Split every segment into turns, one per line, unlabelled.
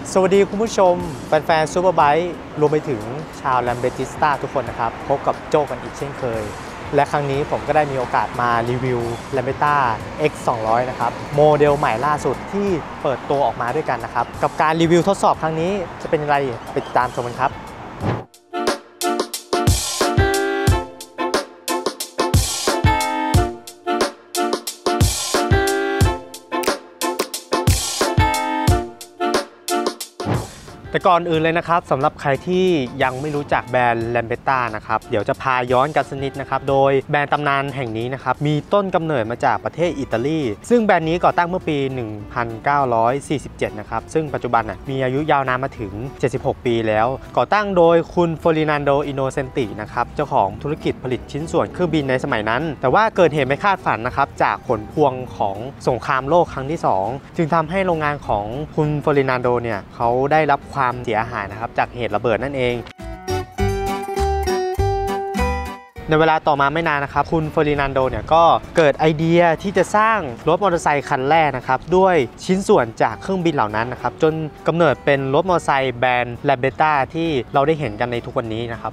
สวัสดีคุณผู้ชมแฟนๆซูเปอร์ไบค์รวมไปถึงชาวแลมเบติสตาทุกคนนะครับพบกับโจ้กันอีกเช่นเคยและครั้งนี้ผมก็ได้มีโอกาสมารีวิว Lambretta X 200นะครับโมเดลใหม่ล่าสุดที่เปิดตัวออกมาด้วยกันนะครับกับการรีวิวทดสอบครั้งนี้จะเป็นอะไรไปติดตามชมกันครับแต่ก่อนอื่นเลยนะครับสำหรับใครที่ยังไม่รู้จักแบรนด์ Lambretta นะครับเดี๋ยวจะพาย้อนกันสักนิดนะครับโดยแบรนด์ตำนานแห่งนี้นะครับมีต้นกำเนิดมาจากประเทศอิตาลีซึ่งแบรนด์นี้ก่อตั้งเมื่อปี 1947 นะครับซึ่งปัจจุบันมีอายุยาวนานมาถึง 76 ปีแล้วก่อตั้งโดยคุณเฟอร์ดินานโด อินโนเซนตินะครับเจ้าของธุรกิจผลิตชิ้นส่วนเครื่องบินในสมัยนั้นแต่ว่าเกิดเหตุไม่คาดฝันนะครับจากผลพวงของสงครามโลกครั้งที่ 2จึงทำให้โรงงานของคุณเฟอร์ดินานโดเนี่ยเขาได้รับความเสียหายนะครับจากเหตุระเบิดนั่นเองในเวลาต่อมาไม่นานนะครับคุณเฟอร์ดินานโดเนี่ยก็เกิดไอเดียที่จะสร้างรถมอเตอร์ไซค์คันแรกนะครับด้วยชิ้นส่วนจากเครื่องบินเหล่านั้นนะครับจนกำเนิดเป็นรถมอเตอร์ไซค์แบรนด์ Lambretta ที่เราได้เห็นกันในทุกวันนี้นะครับ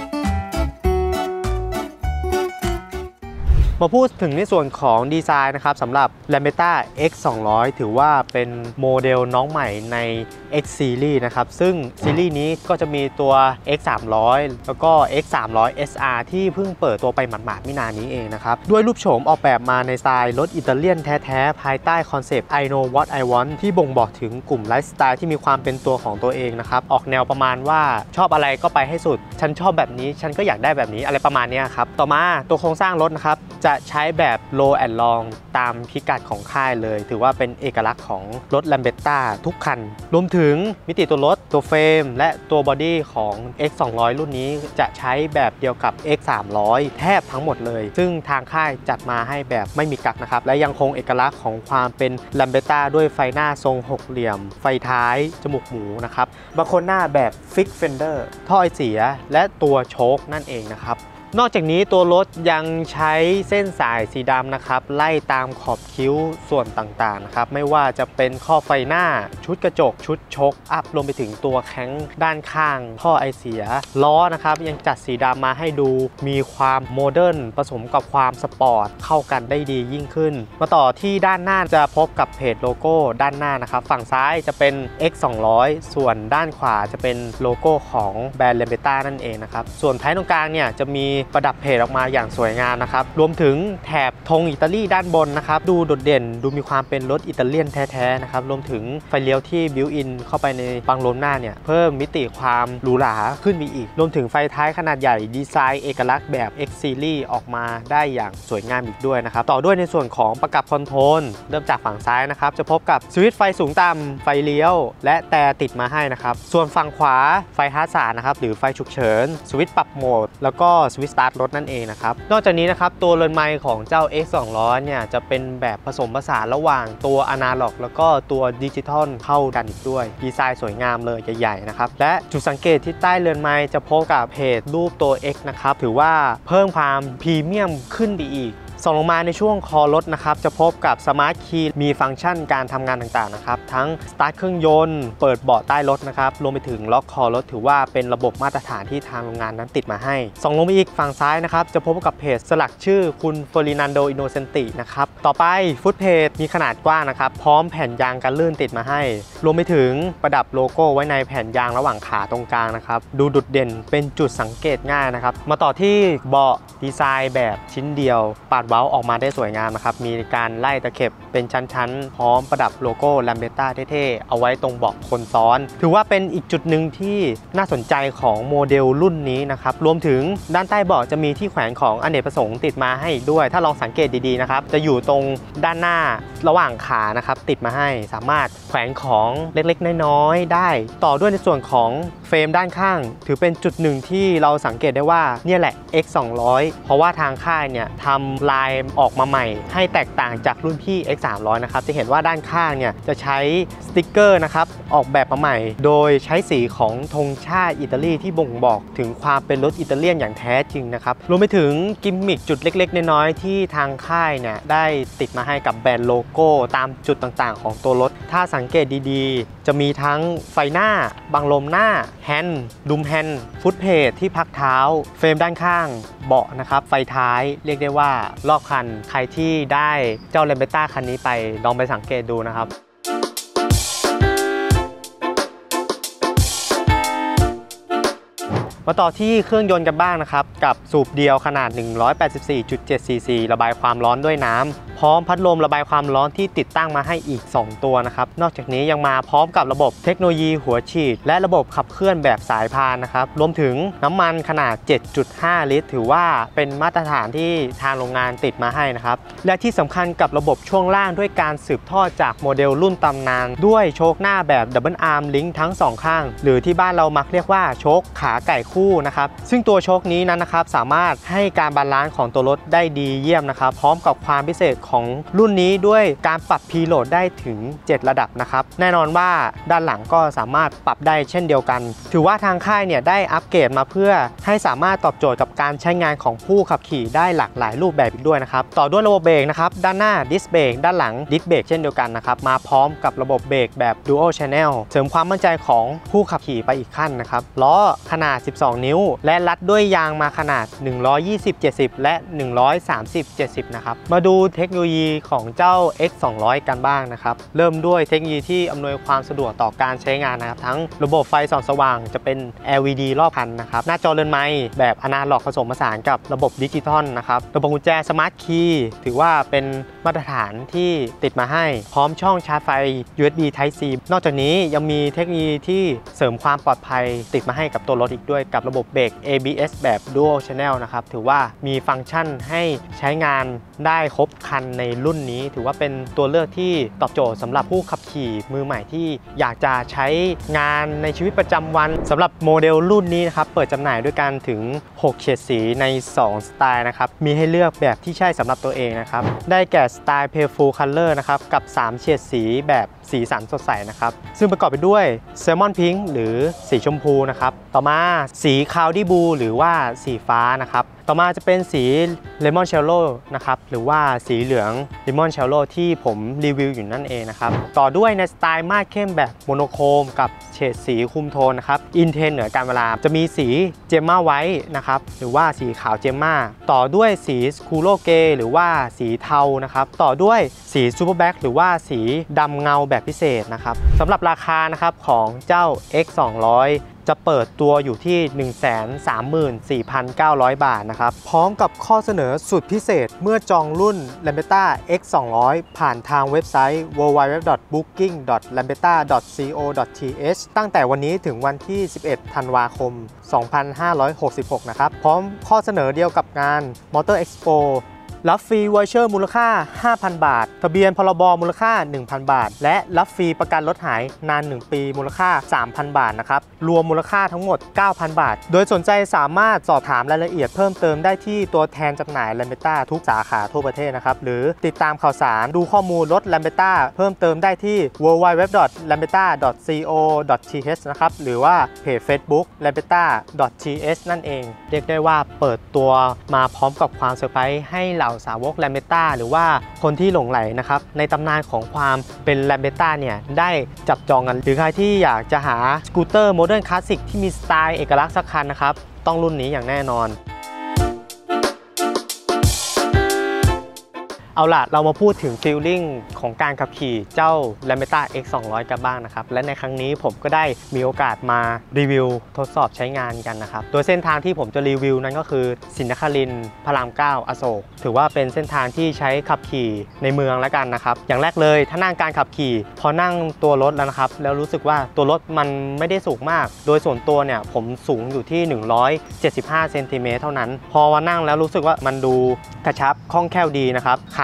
มาพูดถึงในส่วนของดีไซน์นะครับสำหรับ Lambretta X 200ถือว่าเป็นโมเดลน้องใหม่ใน X Series นะครับซึ่งซีรีส์นี้ก็จะมีตัว X 300แล้วก็ X 300 SR ที่เพิ่งเปิดตัวไปหมาดๆไม่นานนี้เองนะครับด้วยรูปโฉมออกแบบมาในสไตล์รถอิตาเลียนแท้ๆภายใต้คอนเซปต์ I know what I want ที่บ่งบอกถึงกลุ่มไลฟ์สไตล์ที่มีความเป็นตัวของตัวเองนะครับออกแนวประมาณว่าชอบอะไรก็ไปให้สุดฉันชอบแบบนี้ฉันก็อยากได้แบบนี้อะไรประมาณนี้ครับต่อมาตัวโครงสร้างรถนะครับจะใช้แบบ low and long ตามพิกัดของค่ายเลยถือว่าเป็นเอกลักษณ์ของรถ Lambretta ทุกคันรวมถึงมิติตัวรถตัวเฟรมและตัวบอดี้ของ X 200รุ่นนี้จะใช้แบบเดียวกับ X 300แทบทั้งหมดเลยซึ่งทางค่ายจัดมาให้แบบไม่มีกั๊กนะครับและยังคงเอกลักษณ์ของความเป็น Lambretta ด้วยไฟหน้าทรงหกเหลี่ยมไฟท้ายจมูกหมูนะครับบางคนหน้าแบบ Fix Fender ท่อไอเสียและตัวโชคนั่นเองนะครับนอกจากนี้ตัวรถยังใช้เส้นสายสีดำนะครับไล่ตามขอบคิ้วส่วนต่างๆนะครับไม่ว่าจะเป็นข้อไฟหน้าชุดกระจกชุดชกอัพรวมไปถึงตัวแข้งด้านข้างท่อไอเสียล้อนะครับยังจัดสีดำมาให้ดูมีความโมเดิร์นผสมกับความสปอร์ตเข้ากันได้ดียิ่งขึ้นมาต่อที่ด้านหน้าจะพบกับเพจโลโก้ด้านหน้านะครับฝั่งซ้ายจะเป็น X 200ส่วนด้านขวาจะเป็นโลโก้ของแบรนด์ Lambretta นั่นเองนะครับส่วนท้ายตรงกลางเนี่ยจะมีประดับเพจออกมาอย่างสวยงามนะครับรวมถึงแถบธงอิตาลีด้านบนนะครับดูโดดเด่นดูมีความเป็นรถอิตาเลียนแท้ๆนะครับรวมถึงไฟเลี้ยวที่บิวอินเข้าไปในบังลมหน้าเนี่ยเพิ่มมิติความหรูหราขึ้นไปอีกรวมถึงไฟท้ายขนาดใหญ่ดีไซน์เอกลักษณ์แบบ X Series ออกมาได้อย่างสวยงามอีกด้วยนะครับต่อด้วยในส่วนของประกับคอนโทรลเริ่มจากฝั่งซ้ายนะครับจะพบกับสวิตช์ไฟสูงต่ำไฟเลี้ยวและแต่ติดมาให้นะครับส่วนฝั่งขวาไฟฮาร์ดสาร์นะครับหรือไฟฉุกเฉินสวิตช์ปรับโหมดแล้วก็สวิตช์สตาร์ทรถนั่นเองนะครับนอกจากนี้นะครับตัวเรือนไมค์ของเจ้า X 200เนี่ยจะเป็นแบบผสมผสานระหว่างตัวอนาล็อกแล้วก็ตัวดิจิทัลเข้ากันอีกด้วยดีไซน์สวยงามเลยใหญ่ๆนะครับและจุดสังเกตที่ใต้เรือนไมค์จะพบกับเพจรูปตัว X นะครับถือว่าเพิ่มความพรีเมียมขึ้นไปอีกส่องลงมาในช่วงคอรถนะครับจะพบกับสมาร์ทคีย์มีฟังก์ชันการทำงานต่างๆนะครับทั้งสตาร์ทเครื่องยนต์เปิดเบาะใต้รถนะครับรวมไปถึงล็อกคอรถถือว่าเป็นระบบมาตรฐานที่ทางโรงงานนั้นติดมาให้ส่องลงไปอีกฝั่งซ้ายนะครับจะพบกับเพจสลักชื่อคุณเฟอร์ดินานโด อินโนเซนตินะครับต่อไปฟุตเพจมีขนาดกว้างนะครับพร้อมแผ่นยางกันลื่นติดมาให้รวมไปถึงประดับโลโก้ไว้ในแผ่นยางระหว่างขาตรงกลางนะครับดูดุดเด่นเป็นจุดสังเกตง่ายนะครับมาต่อที่เบาะดีไซน์แบบชิ้นเดียวปาดเว้าออกมาได้สวยงามนะครับมีการไล่ตะเข็บเป็นชั้นๆพร้อมประดับโลโก้ Lambretta เท่ๆเอาไว้ตรงเบาะคนซ้อนถือว่าเป็นอีกจุดหนึ่งที่น่าสนใจของโมเดลรุ่นนี้นะครับรวมถึงด้านใต้เบาะจะมีที่แขวนของอเนกประสงค์ติดมาให้ด้วยถ้าลองสังเกตดีๆนะครับจะอยู่ตรงด้านหน้าระหว่างขานะครับติดมาให้สามารถแขวนของเล็กๆน้อยๆได้ต่อด้วยในส่วนของไฟเฟรมด้านข้างถือเป็นจุดหนึ่งที่เราสังเกตได้ว่าเนี่ยแหละ X 200เพราะว่าทางค่ายเนี่ยทำลายออกมาใหม่ให้แตกต่างจากรุ่นพี่ X 300นะครับจะเห็นว่าด้านข้างเนี่ยจะใช้สติ๊กเกอร์นะครับออกแบบมาใหม่โดยใช้สีของธงชาติอิตาลีที่บ่งบอกถึงความเป็นรถอิตาเลียนอย่างแท้จริงนะครับรวมไปถึงกิมมิคจุดเล็กๆน้อยๆที่ทางค่ายเนี่ยได้ติดมาให้กับแบรนด์โลโก้ตามจุดต่างๆของตัวรถถ้าสังเกตดีๆจะมีทั้งไฟหน้าบังลมหน้าแฮนด์ดุมแฮนด์ฟุตเพจที่พักเท้าเฟรมด้านข้างเบาะนะครับไฟท้ายเรียกได้ว่ารอบคันใครที่ได้เจ้า Lambretta คันนี้ไปลองไปสังเกตดูนะครับมาต่อที่เครื่องยนต์กันบ้างนะครับกับสูบเดียวขนาด 184.7 ซีซี ระบายความร้อนด้วยน้ำพร้อมพัดลมระบายความร้อนที่ติดตั้งมาให้อีก2ตัวนะครับนอกจากนี้ยังมาพร้อมกับระบบเทคโนโลยีหัวฉีดและระบบขับเคลื่อนแบบสายพานนะครับรวมถึงน้ำมันขนาด 7.5 ลิตรถือว่าเป็นมาตรฐานที่ทางโรงงานติดมาให้นะครับและที่สำคัญกับระบบช่วงล่างด้วยการสืบทอดจากโมเดลรุ่นตำนานด้วยโชคหน้าแบบดับเบิลอาร์มลิงก์ทั้ง2ข้างหรือที่บ้านเรามักเรียกว่าโชคขาไก่คู่นะครับซึ่งตัวโชคนี้นั้นนะครับสามารถให้การบาลานซ์ของตัวรถได้ดีเยี่ยมนะครับพร้อมกับความพิเศษของรุ่นนี้ด้วยการปรับพีโหลดได้ถึง7ระดับนะครับแน่นอนว่าด้านหลังก็สามารถปรับได้เช่นเดียวกันถือว่าทางค่ายเนี่ยได้อัปเกรดมาเพื่อให้สามารถตอบโจทย์กับการใช้งานของผู้ขับขี่ได้หลากหลายรูปแบบอีกด้วยนะครับต่อด้วยระบบเบรกนะครับด้านหน้าดิสเบรกด้านหลังดิสเบรกเช่นเดียวกันนะครับมาพร้อมกับระบบเบรกแบบ Dual Channel เสริมความมั่นใจของผู้ขับขี่ไปอีกขั้นนะครับล้อขนาด12นิ้วและรัดด้วยยางมาขนาด120/70และ130/70นะครับมาดูเทคโนโลยีของเจ้า X 200กันบ้างนะครับเริ่มด้วยเทคโนโลยีที่อำนวยความสะดวกต่อการใช้งานนะครับทั้งระบบไฟส่องสว่างจะเป็น LED รอบคันนะครับหน้าจอเรือนไม้แบบอนาล็อกผสมผสานกับระบบดิจิตอลนะครับระบบกุญแจสมาร์ทคีย์ถือว่าเป็นมาตรฐานที่ติดมาให้พร้อมช่องชาร์จไฟ USB Type C นอกจากนี้ยังมีเทคโนโลยีที่เสริมความปลอดภัยติดมาให้กับตัวรถอีกด้วยกับระบบเบรก ABS แบบ Dual Channel นะครับถือว่ามีฟังก์ชันให้ใช้งานได้ครบคันในรุ่นนี้ถือว่าเป็นตัวเลือกที่ตอบโจทย์สำหรับผู้ขับขี่มือใหม่ที่อยากจะใช้งานในชีวิตประจำวันสำหรับโมเดลรุ่นนี้นะครับเปิดจำหน่ายด้วยกันถึง6เฉดสีใน2สไตล์นะครับมีให้เลือกแบบที่ใช่สำหรับตัวเองนะครับได้แก่สไตล์ Playful Color นะครับกับ3เฉดสีแบบสีสันสดใสนะครับซึ่งประกอบไปด้วย Salmon Pink หรือสีชมพูนะครับต่อมาสี Cloudy Blue หรือว่าสีฟ้านะครับต่อมาจะเป็นสี Lemon Cello นะครับหรือว่าสีเหลือง Lemon Cello ที่ผมรีวิวอยู่นั่นเองนะครับต่อด้วยในสไตล์มาดเข้มแบบโมโนโครมกับเฉดสีคุมโทนนะครับอินเทนเหนือการเวลาจะมีสีเจมม่าไวท์นะครับหรือว่าสีขาวเจมม่าต่อด้วยสีสคูโลเกหรือว่าสีเทานะครับต่อด้วยสีซูเปอร์แบ็คหรือว่าสีดำเงาแบบพิเศษนะครับสำหรับราคานะครับของเจ้า X 200จะเปิดตัวอยู่ที่ 134,900 บาทนะครับพร้อมกับข้อเสนอสุดพิเศษเมื่อจองรุ่น Lambretta X 200ผ่านทางเว็บไซต์ www.booking.lambretta.co.th ตั้งแต่วันนี้ถึงวันที่ 11 ธันวาคม 2566 นะครับพร้อมข้อเสนอเดียวกับงาน Motor Expoรับฟรีวอเชอร์มูลค่า 5,000 บาททะเบียนพรบมูลค่า 1,000 บาทและรับฟรีประกันรถหายนาน 1 ปีมูลค่า 3,000 บาทนะครับรวมมูลค่าทั้งหมด 9,000 บาทโดยสนใจสามารถสอบถามรายละเอียดเพิ่มเติมได้ที่ตัวแทนจำหน่าย Lambretta ทุกสาขาทั่วประเทศนะครับหรือติดตามข่าวสารดูข้อมูลรถ Lambretta เพิ่มเติมได้ที่ www.lambretta.co.th นะครับหรือว่าเพจ Facebook lambretta.th นั่นเองเรียกได้ว่าเปิดตัวมาพร้อมกับความเซอร์ไพรส์ให้เหล่าสาวก Lambretta หรือว่าคนที่หลงไหลนะครับในตำนานของความเป็น Lambretta เนี่ยได้จับจองกันหรือใครที่อยากจะหาสกูตเตอร์โมเดิร์นคลาสสิกที่มีสไตล์เอกลักษณ์สักคันนะครับต้องรุ่นนี้อย่างแน่นอนเอาล่ะเรามาพูดถึงฟีลลิ่งของการขับขี่เจ้า Lambretta X 200กันบ้างนะครับและในครั้งนี้ผมก็ได้มีโอกาสมารีวิวทดสอบใช้งานกันนะครับโดยเส้นทางที่ผมจะรีวิวนั้นก็คือศรีนครินทร์พระราม 9 อโศกถือว่าเป็นเส้นทางที่ใช้ขับขี่ในเมืองแล้วกันนะครับอย่างแรกเลยถ้านั่งการขับขี่พอนั่งตัวรถแล้วนะครับแล้วรู้สึกว่าตัวรถมันไม่ได้สูงมากโดยส่วนตัวเนี่ยผมสูงอยู่ที่175 เซนติเมตรเท่านั้นพอมานั่งแล้วรู้สึกว่ามันดูกระชับคล่องแคล่วดีนะครับขา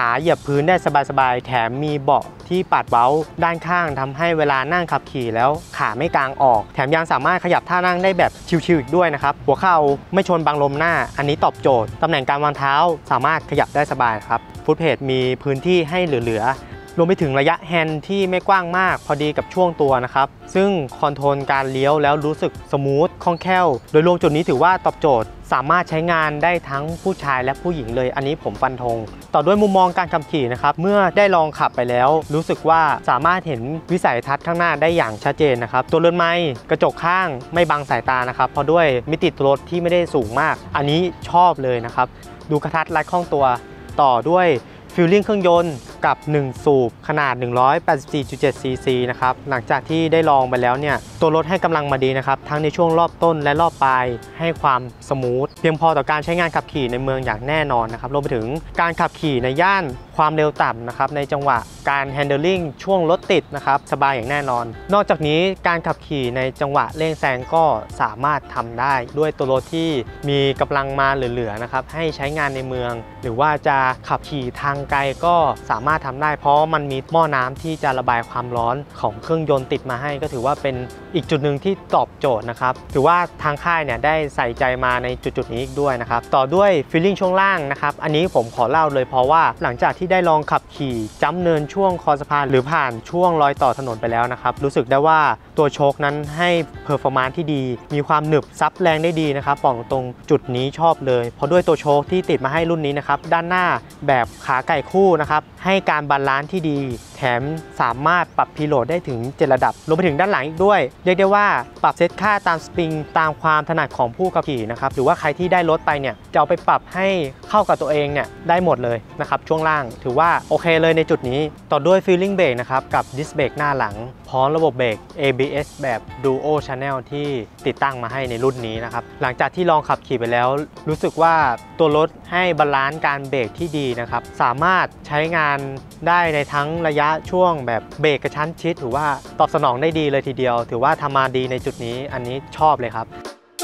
ขาเหยียบพื้นได้สบายๆแถมมีเบาะที่ปัดเว้าด้านข้างทำให้เวลานั่งขับขี่แล้วขาไม่กางออกแถมยังสามารถขยับท่านั่งได้แบบชิวๆอีกด้วยนะครับหัวเข่าไม่ชนบังลมหน้าอันนี้ตอบโจทย์ตำแหน่งการวางเท้าสามารถขยับได้สบายครับฟุตเพจมีพื้นที่ให้เหลือรวมไปถึงระยะแฮนด์ที่ไม่กว้างมากพอดีกับช่วงตัวนะครับซึ่งคอนโทรลการเลี้ยวแล้วรู้สึกสมูทคล่องแคล่วโดยรวมจุดนี้ถือว่าตอบโจทย์สามารถใช้งานได้ทั้งผู้ชายและผู้หญิงเลยอันนี้ผมฟันธงต่อด้วยมุมมองการขับขี่นะครับเมื่อได้ลองขับไปแล้วรู้สึกว่าสามารถเห็นวิสัยทัศน์ข้างหน้าได้อย่างชัดเจนนะครับตัวเรือนไม้กระจกข้างไม่บังสายตานะครับเพราะด้วยมิติตัวรถที่ไม่ได้สูงมากอันนี้ชอบเลยนะครับดูกระทัดรัดคล่องตัวต่อด้วยฟิลลิ่งเครื่องยนต์กับ1สูบขนาด 184.7 ซีซีนะครับหลังจากที่ได้ลองไปแล้วเนี่ยตัวรถให้กำลังมาดีนะครับทั้งในช่วงรอบต้นและรอบปลายให้ความสมูทเพียงพอต่อการใช้งานขับขี่ในเมืองอย่างแน่นอนนะครับรวมไปถึงการขับขี่ในย่านความเร็วต่ำนะครับในจังหวะการ handling ช่วงรถติดนะครับสบายอย่างแน่นอนนอกจากนี้การขับขี่ในจังหวะเร่งแซงก็สามารถทำได้ด้วยตัวรถที่มีกำลังมาเหลือๆนะครับให้ใช้งานในเมืองหรือว่าจะขับขี่ทางไกลก็สามารถทำได้เพราะมันมีหม้อน้ำที่จะระบายความร้อนของเครื่องยนต์ติดมาให้ก็ถือว่าเป็นอีกจุดหนึ่งที่ตอบโจทย์นะครับถือว่าทางค่ายเนี่ยได้ใส่ใจมาในจุดนี้อีกด้วยนะครับต่อด้วยฟีลลิ่งช่วงล่างนะครับอันนี้ผมขอเล่าเลยเพราะว่าหลังจากที่ได้ลองขับขี่จ้ำเนินช่วงคอสะพานหรือผ่านช่วงรอยต่อถนนไปแล้วนะครับรู้สึกได้ว่าตัวโชคนั้นให้เพอร์ฟอร์มานซ์ที่ดีมีความหนึบซับแรงได้ดีนะครับบอกตรงจุดนี้ชอบเลยเพราะด้วยตัวโชคที่ติดมาให้รุ่นนี้นะครับด้านหน้าแบบขาไก่คู่นะครับให้การบาลานซ์ที่ดีแถมสามารถปรับพีโหลดได้ถึง7ระดับรวมไปถึงด้านหลังอีกด้วยเรียกได้ว่าปรับเซตค่าตามสปริงตามความถนัดของผู้ขับขี่นะครับหรือว่าใครที่ได้รถไปเนี่ยจะเอาไปปรับให้เข้ากับตัวเองเนี่ยได้หมดเลยนะครับช่วงล่างถือว่าโอเคเลยในจุดนี้ต่อด้วยฟีลลิ่งเบรกนะครับกับดิสเบรกหน้าหลังพร้อมระบบเบรก ABS แบบ Duo Channel ที่ติดตั้งมาให้ในรุ่นนี้นะครับหลังจากที่ลองขับขี่ไปแล้วรู้สึกว่าตัวรถให้บาลานซ์การเบรกที่ดีนะครับสามารถใช้งานได้ในทั้งระยะช่วงแบบเบรกกระชั้นชิดถือว่าตอบสนองได้ดีเลยทีเดียวถือว่าทำมาดีในจุดนี้อันนี้ชอบเลยครับ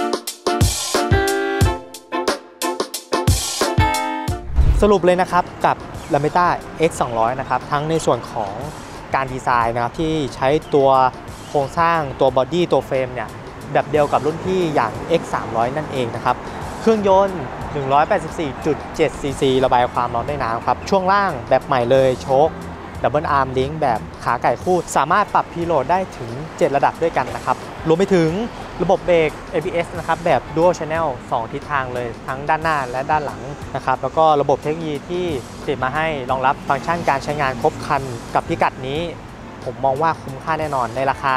สรุปเลยนะครับกับ Lametta X 200นะครับทั้งในส่วนของการดีไซน์นะครับที่ใช้ตัวโครงสร้างตัวบอดี้ตัวเฟรมเนี่ยแบบเดียวกับรุ่นพี่อย่าง X 300นั่นเองนะครับเครื่องยนต์ 184.7 ซีซีระบายความร้อนได้น้ำครับช่วงล่างแบบใหม่เลยโชคดับเบิลอาร์มลิงก์แบบขาไก่คู่สามารถปรับพีโหลดได้ถึง7ระดับด้วยกันนะครับรวมไปถึงระบบเบรก ABS นะครับแบบ Dual Channel 2 ทิศทางเลยทั้งด้านหน้าและด้านหลังนะครับแล้วก็ระบบเทคโนโลยีที่ติดมาให้รองรับฟังก์ชันการใช้งานครบครันกับพิกัดนี้ผมมองว่าคุ้มค่าแน่นอนในราคา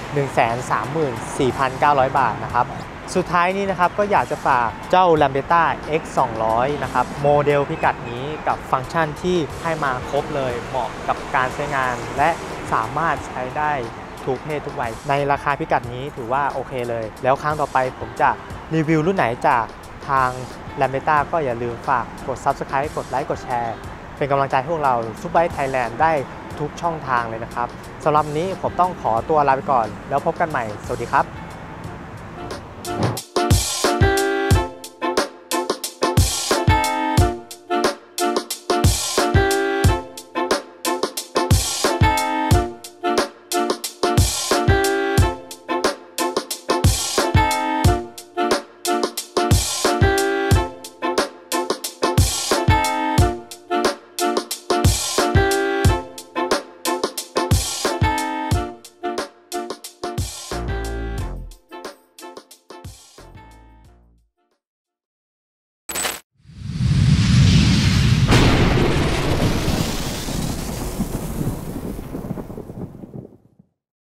134,900 บาทนะครับสุดท้ายนี้นะครับก็อยากจะฝากเจ้า Lametta X 200นะครับโมเดลพิกัดนี้กับฟังก์ชันที่ให้มาครบเลยเหมาะกับการใช้งานและสามารถใช้ได้ทุกเพศทุกวัยในราคาพิกัดนี้ถือว่าโอเคเลยแล้วครั้งต่อไปผมจะรีวิวรุ่นไหนจากทาง Lametta ก็อย่าลืมฝากกด Subscribe กดไลค์กดแชร์เป็นกำลังใจให้พวกเราซุปไบค์ไทยแลนด์ได้ทุกช่องทางเลยนะครับสำหรับวันนี้ผมต้องขอตัวลาไปก่อนแล้วพบกันใหม่สวัสดีครับ